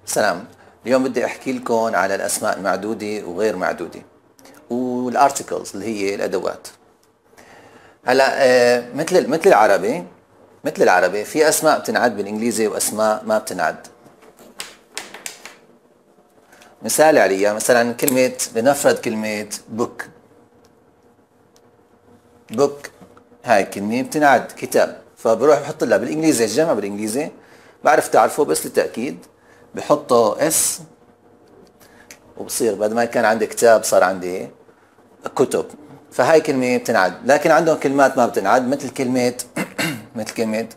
سلام. اليوم بدي احكي لكم على الاسماء المعدودة وغير معدودة والارتكلز اللي هي الادوات. هلا مثل العربي في اسماء بتنعد بالانجليزي واسماء ما بتنعد. مثال عليها مثلا لنفرض كلمة بوك هاي الكلمة بتنعد كتاب، فبروح بحط لها بالانجليزي الجمع بالانجليزي، بعرف تعرفه بس للتأكيد بحطه اس وبصير بدل ما كان عندي كتاب صار عندي كتب. فهاي كلمة بتنعد، لكن عندهم كلمات ما بتنعد مثل كلمة مثل كلمة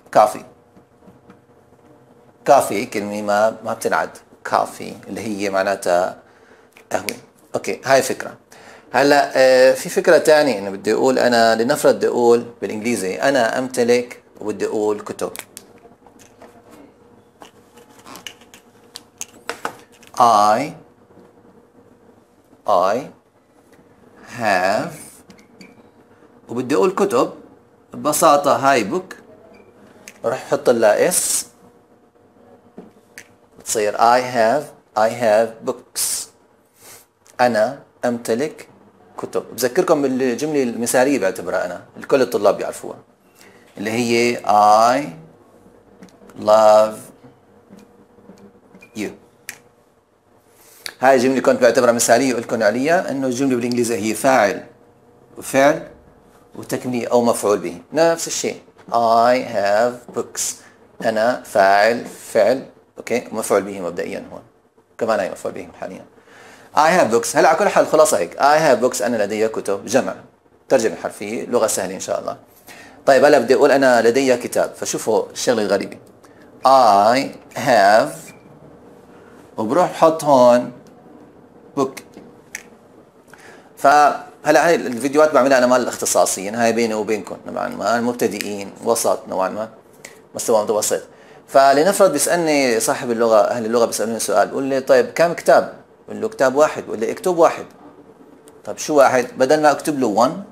كافي كلمة ما بتنعد، كافي اللي هي معناتها قهوة. اوكي هاي فكرة. هلا في فكرة تانية انه بدي اقول انا لنفرض بدي اقول بالانجليزي انا امتلك وبدي اقول كتب. I have وبدي اقول كتب، ببساطة هاي بوك رح احط لها اس بتصير I have books. أنا أمتلك كتب. بذكركم بالجملة المثالية بعتبرها أنا الكل الطلاب بيعرفوها اللي هي I love you. هاي الجملة كنت بعتبرها مثالية وقلت لكم عليها إنه الجملة بالإنجليزي هي فاعل وفعل وتكملة أو مفعول به، نفس الشيء. I have books أنا فاعل فعل أوكي ومفعول به مبدئيا هون، كمان هي مفعول به حاليا. I have books. هلا على كل حال الخلاصة هيك I have books أنا لدي كتب، جمع ترجمة حرفية، لغة سهلة إن شاء الله. طيب هلا بدي أقول أنا لدي كتاب، فشوفوا الشغلة الغريبة I have وبروح بحط هون book. فهلا هاي الفيديوهات بعملها أنا مال الاختصاصيين، هاي بيني وبينكم نوعا ما المبتدئين وسط نوعا ما مستوى متوسط. فلنفرض بيسألني صاحب اللغة أهل اللغة بيسألوني سؤال بقول لي طيب كم كتاب؟ بقول له كتاب واحد، بقول لي اكتب واحد. طب شو واحد؟ بدل ما اكتب له 1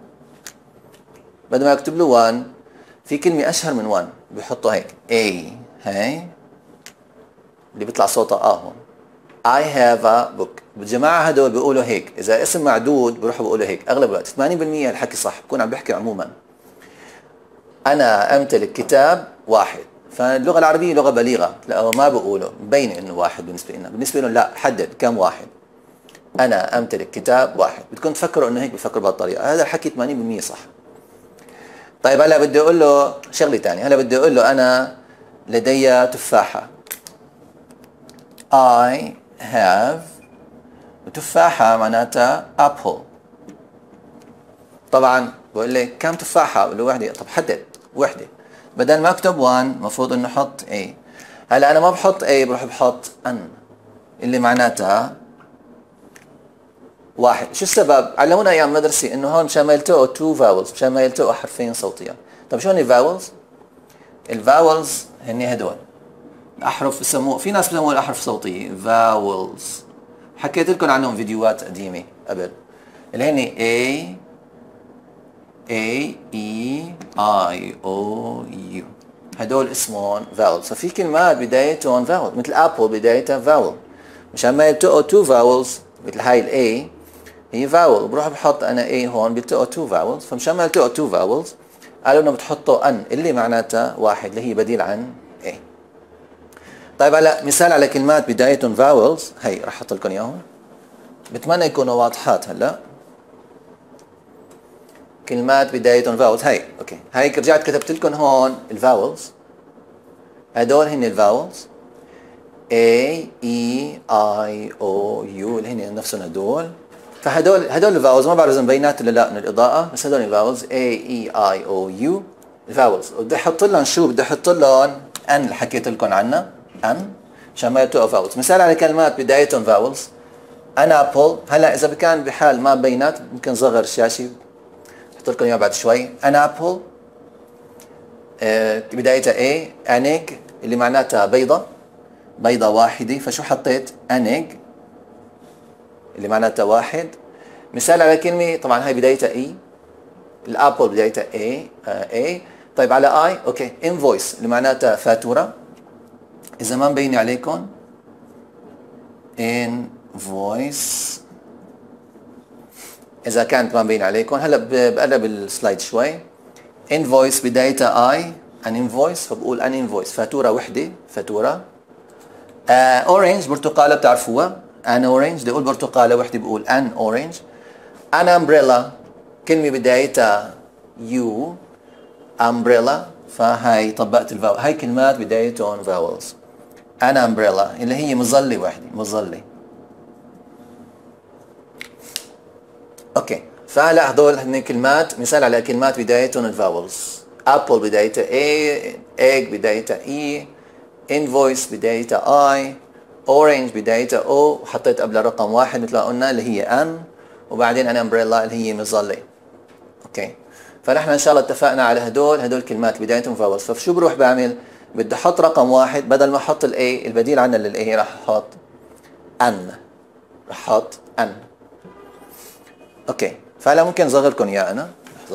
في كلمة أشهر من 1 بيحطوا هيك A هاي اللي بيطلع صوتها هون I have a book. بالجماعة هدول بيقولوا هيك، إذا اسم معدود بيروحوا بيقولوا هيك أغلب الوقت 80% الحكي صح، بكون عم بحكي عموما أنا أمتلك كتاب واحد. فاللغة العربية لغة بليغة، لا ما بقولوا مبين إنه واحد بالنسبة لنا، بالنسبة لهم لا حدد كم واحد. أنا أمتلك كتاب واحد، بدكم تفكروا إنه هيك بفكروا بهالطريقة، هذا الحكي 80% صح. طيب هلا بدي أقول له شغلة ثانية، هلا بدي أقول له أنا لدي تفاحة. I have وتفاحة معناتها apple. طبعا بقول لك كم تفاحة؟ بقول له وحدة. طب حدد وحدة، بدل ما اكتب 1 المفروض انه احط A. هلا انا ما بحط A، بروح بحط ان اللي معناتها واحد. شو السبب؟ علمونا ايام مدرسة انه هون مشان ما يلتقوا 2 فاولز، مشان ما يلتقوا حرفين صوتيا. طب شو هن الفاولز؟ الفاولز هن هدول الاحرف بسموه، في ناس بسموها الاحرف الصوتية فاولز، حكيت لكم عنهم فيديوهات قديمة قبل، اللي هن A E I O U، هدول اسمهم فاولز. ففي كلمات بدايتهم فاول مثل ابل بدايتها فاول، مشان ما يلتقوا 2 فاولز مثل هاي الاي هي فاول، بروح بحط انا A هون بيلتقوا 2 فاولز، فمشان ما يلتقوا 2 فاولز قالوا انه بتحطوا ان اللي معناتها واحد اللي هي بديل عن A. طيب هلا مثال على كلمات بدايتهم فاولز، هي رح احط لكم اياهم بتمنى يكونوا واضحات. هلا كلمات بدايتهم فاولز هاي اوكي، هاي رجعت كتبت لكم هون الفاولز، هدول هن الفاولز A E I O U اللي هن نفسهم هدول. فهدول الفاولز، ما بعرف اذا مبينات ولا لا من الاضاءه، بس هدول الفاولز A E I O U الفاولز. وبدي احط لهم شو؟ بدي احط لهم ان اللي حكيت لكم عنها ان عشان ما يلتقوا فاولز. مثال على كلمات بدايتهم فاولز انا ابل. هلا اذا كان بحال ما بينات ممكن صغر الشاشه احط لكم اياه بعد شوي. انا ابل بدايتها A انيج اللي معناتها بيضة واحدة، فشو حطيت؟ انيج اللي معناتها واحد. مثال على كلمة طبعا هاي بدايتها E، الابل بدايتها A. طيب على I اوكي انفويس اللي معناتها فاتورة. إذا ما مبين عليكم invoice. إذا كانت ما مبين عليكم هلا بقلب السلايد شوي. invoice بدايتها I an invoice فبقول an invoice فاتورة وحدة فاتورة. orange برتقالة بتعرفوها an orange بدي أقول برتقالة وحدة بقول an orange. an umbrella كلمة بدايتها U umbrella فهاي طبقت الفاول. هاي كلمات بدايتهم vowels. an umbrella اللي هي مظلة وحدة مظلة. اوكي فهلا هدول هن كلمات مثال على كلمات بدايتهم الفاولز. apple بدايتها A egg بدايتها E invoice بدايتها I orange بدايتها O وحطيت قبلها رقم واحد مثل ما قلنا اللي هي N وبعدين an umbrella اللي هي مظلة. اوكي فنحن ان شاء الله اتفقنا على هدول كلمات بدايتهم فاولز. فشو بروح بعمل؟ بدي احط رقم واحد بدل ما احط الاي البديل عنها للاي راح احط ان راح احط ان. اوكي فهلا ممكن اصغر لكم اياه انا لحظه.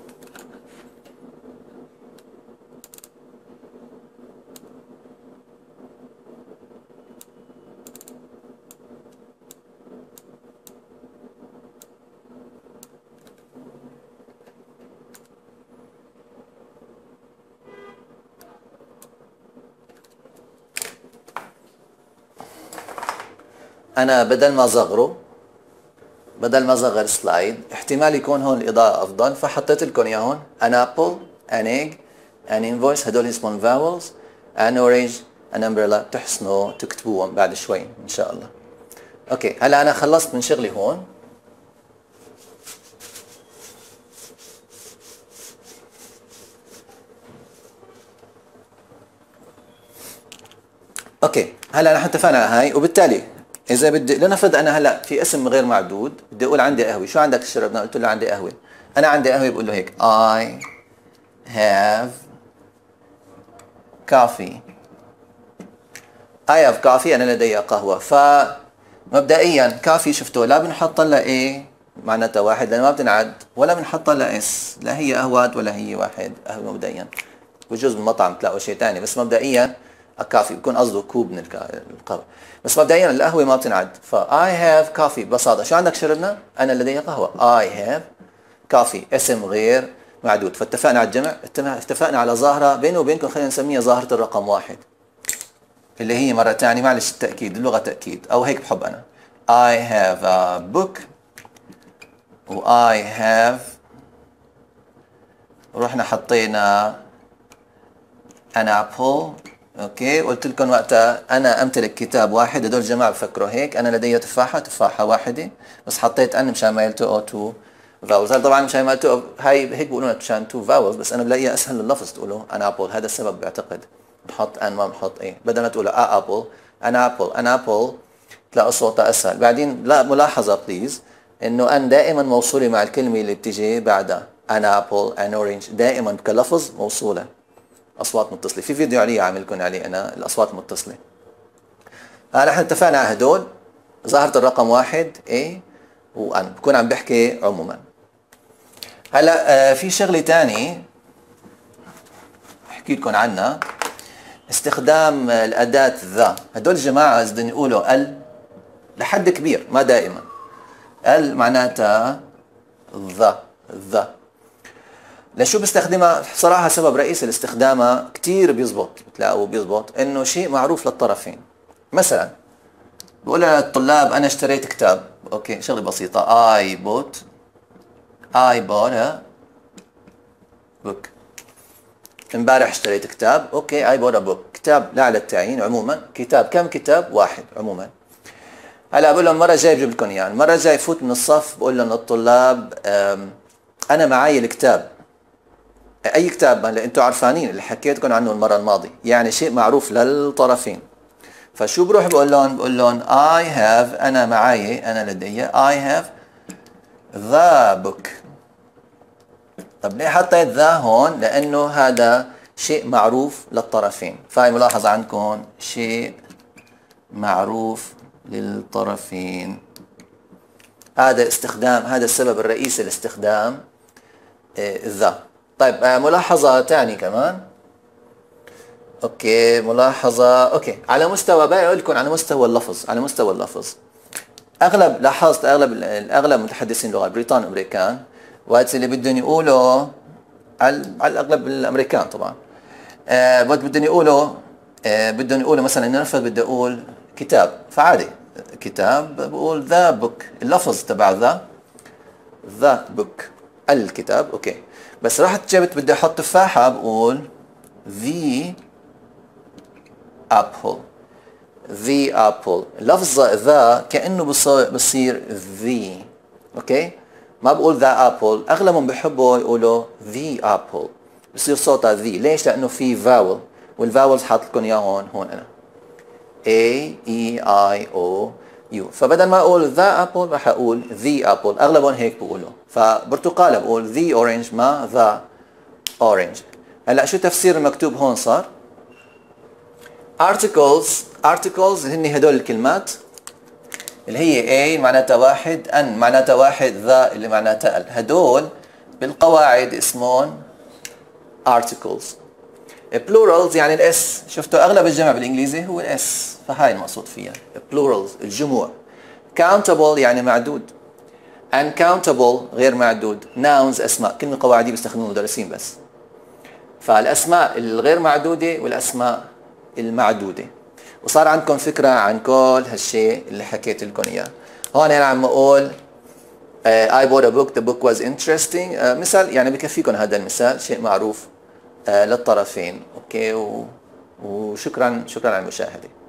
انا بدل ما اصغر السلايد احتمال يكون هون الاضاءه افضل فحطيت لكم اياه هون an apple an egg an invoice هدول اسمهم vowels an orange an umbrella بتحسنوا تكتبوهم بعد شوي ان شاء الله. اوكي هلا انا خلصت من شغلي هون. اوكي هلا نحن اتفقنا على هاي وبالتالي اذا بدي لنفرض انا هلا في اسم غير معدود بدي اقول عندي قهوه. شو عندك تشربنا؟ قلت له عندي قهوه. انا عندي قهوه بقول له هيك I have coffee. I have coffee انا لدي قهوه. فمبدئيا كافي شفتوا لا بنحط لها ايه معناتها واحد لان ما بتنعد ولا بنحط لها اس لا هي قهوات ولا هي واحد قهوه. مبدئيا بجوز بالمطعم تلاقوا شيء ثاني بس مبدئيا الكافي بكون قصده كوب من القهوه. بس مبدئيا القهوه ما بتنعد. ف I have coffee ببساطه. شو عندك شربنا؟ انا لدي قهوه I have coffee اسم غير معدود. فاتفقنا على الجمع اتفقنا على ظاهره بيني وبينكم خلينا نسميها ظاهره الرقم واحد اللي هي مرة ثانية معلش التأكيد اللغة تأكيد أو هيك بحب أنا. I have a book و I have ورحنا حطينا an apple. اوكي قلت لكم وقتها انا امتلك كتاب واحد. هدول الجماعه بفكروا هيك انا لدي تفاحه واحده بس حطيت ان مشان ما يلتقوا تو فاولز. طبعا مشان ما يلتقوا هاي هيك بيقولوا مشان تو فاولز بس انا بلاقيها اسهل لللفظ تقولوا ان ابل. هذا السبب بعتقد نحط ان ما بنحط ايه بدل ما تقولوا ابل ان ابل تلاقوا صوتها اسهل. بعدين لا ملاحظه بليز انه ان دائما موصوله مع الكلمه اللي بتيجي بعدها. ان ابل ان اورنج دائما كلفظ موصوله اصوات متصله. في فيديو عليه عاملكم عليه انا الاصوات المتصله. نحن اتفقنا على هدول ظاهره الرقم واحد A وان بكون عم بحكي عموما. هلا في شغله ثانيه احكي لكم عنها استخدام الاداه ذا. هدول الجماعه اذا بدهم يقولوا ال لحد كبير ما دائما. ال معناتها ذا لشو بستخدمها؟ صراحة سبب رئيسي لاستخدامها كتير بتلاقوا بيزبط انه شيء معروف للطرفين. مثلا بقول للطلاب انا اشتريت كتاب. اوكي شغلة بسيطة I bought a book. امبارح اشتريت كتاب. اوكي I bought a book كتاب لا على التعيين عموما. كتاب كم كتاب؟ واحد عموما. هلا بقول لهم المرة الجاية بجيب لكم اياه. المرة الجاية فوت من الصف بقول لهم للطلاب انا معي الكتاب. اي كتاب هلا انتم عارفانين اللي حكيتكم عنه المره الماضيه يعني شيء معروف للطرفين. فشو بروح بقول لهم I have انا معي انا لدي I have the book. طب ليه حطيت ذا هون؟ لانه هذا شيء معروف للطرفين. فهي ملاحظه عندكم شيء معروف للطرفين. هذا السبب الرئيسي لاستخدام ذا. طيب ملاحظة ثانية كمان اوكي ملاحظة. اوكي على مستوى بقى اقول لكم على مستوى اللفظ، على مستوى اللفظ لاحظت اغلب متحدثين اللغة البريطان والامريكان وقت اللي بدهم يقولوا على الاغلب الامريكان طبعا وقت بدهم يقولوا مثلا نرفض بدي اقول كتاب، فعادي كتاب بقول ذا بوك، اللفظ تبع ذا بوك الكتاب اوكي. بس رحت جبت بدي احط تفاحة بقول the apple، the apple لفظ ذا كأنه بصير the اوكي، ما بقول the apple. اغلبهم بحبوا يقولوا the apple بصير صوتها the. ليش؟ لانه في vowel والفاولز حاط لكم اياه هون انا A E I O U، فبدل ما اقول the apple راح اقول the apple. اغلبهم هيك بقولوا. فبرتقاله بقول the orange ما the orange. هلا شو تفسير المكتوب هون صار؟ articles هن هدول الكلمات اللي هي A معناتها واحد، N معناتها واحد، the اللي معناتها ال، هدول بالقواعد اسمهم articles. plurals يعني الاس، شفتوا اغلب الجمع بالانجليزي هو الاس، فهاي المقصود فيها plurals الجموع. countable يعني معدود، uncountable غير معدود. nouns اسماء، كل القواعد دي بيستخدموها المدرسين بس. فالاسماء الغير معدوده والاسماء المعدوده. وصار عندكم فكره عن كل هالشيء اللي حكيت لكم اياه. هون انا عم اقول I bought a book, the book was interesting. مثال يعني بكفيكم هذا المثال، شيء معروف للطرفين. اوكي وشكرا على المشاهده.